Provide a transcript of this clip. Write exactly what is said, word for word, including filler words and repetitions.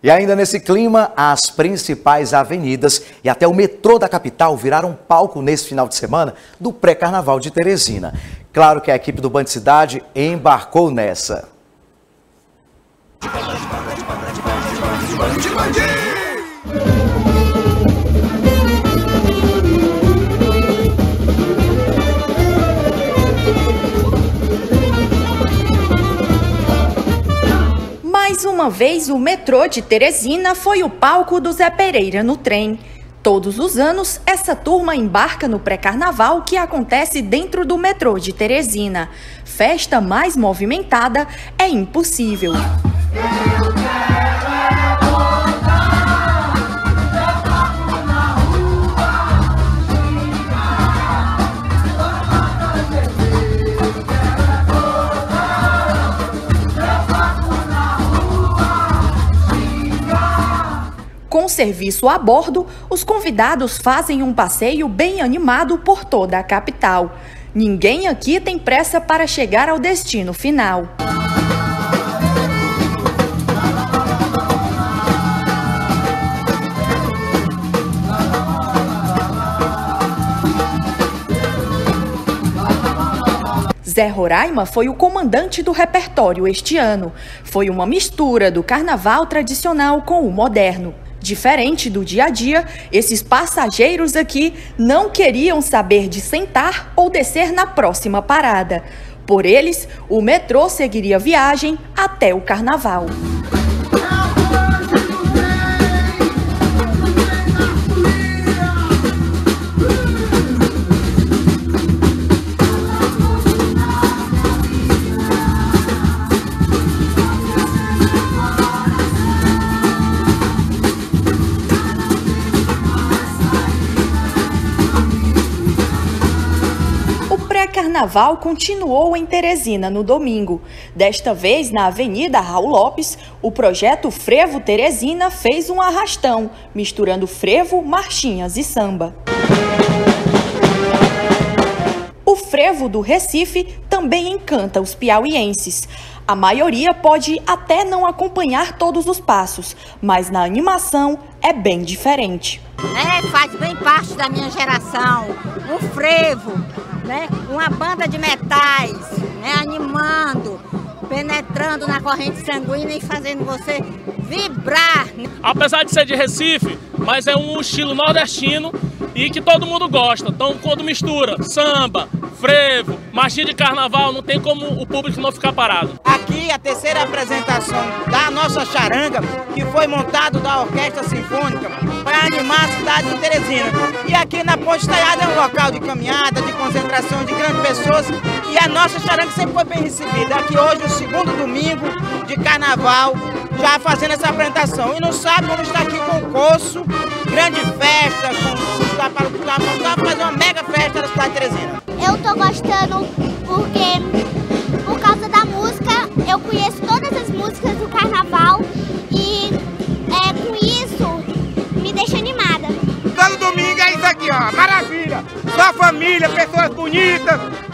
E ainda nesse clima, as principais avenidas e até o metrô da capital viraram palco nesse final de semana do pré-carnaval de Teresina. Claro que a equipe do Band Cidade embarcou nessa. Mais uma vez, o metrô de Teresina foi o palco do Zé Pereira no trem. Todos os anos, essa turma embarca no pré-carnaval que acontece dentro do metrô de Teresina. Festa mais movimentada é impossível. Com serviço a bordo, os convidados fazem um passeio bem animado por toda a capital. Ninguém aqui tem pressa para chegar ao destino final. Zé Roraima foi o comandante do repertório este ano. Foi uma mistura do carnaval tradicional com o moderno. Diferente do dia a dia, esses passageiros aqui não queriam saber de sentar ou descer na próxima parada. Por eles, o metrô seguiria viagem até o carnaval. O carnaval continuou em Teresina no domingo. Desta vez, na Avenida Raul Lopes, o projeto Frevo Teresina fez um arrastão, misturando frevo, marchinhas e samba. O frevo do Recife também encanta os piauienses. A maioria pode até não acompanhar todos os passos, mas na animação é bem diferente. É, faz bem parte da minha geração, o frevo, né? Uma banda de metais, né? Animando, penetrando na corrente sanguínea e fazendo você vibrar. Apesar de ser de Recife, mas é um estilo nordestino e que todo mundo gosta. Então, quando mistura samba, frevo, marchinha de carnaval, não tem como o público não ficar parado. Aqui a terceira apresentação da nossa charanga, que foi montado da Orquestra Sinfônica para animar a cidade de Teresina. E aqui na Ponte Estaiada é um local de caminhada, de concentração de grandes pessoas, e a nossa charanga sempre foi bem recebida. Aqui hoje, o segundo domingo de carnaval, já fazendo essa apresentação. E no sábado vamos estar aqui com o Coço, grande festa, com para fazer uma mega festa na cidade de Teresina. Eu tô gostando porque, por causa da música, eu conheço todas as músicas do carnaval e é, com isso me deixa animada. Todo domingo é isso aqui, ó, maravilha! Só família, pessoas bonitas,